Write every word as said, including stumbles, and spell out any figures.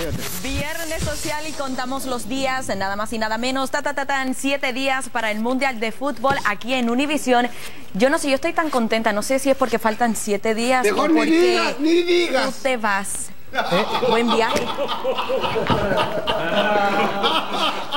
Viernes social y contamos los días, nada más y nada menos, ta, ta, ta, tan, siete días para el Mundial de Fútbol aquí en Univisión. Yo no sé, yo estoy tan contenta, no sé si es porque faltan siete días Mejor o porque ni digas, ni digas. tú te vas. ¿Eh? Buen viaje.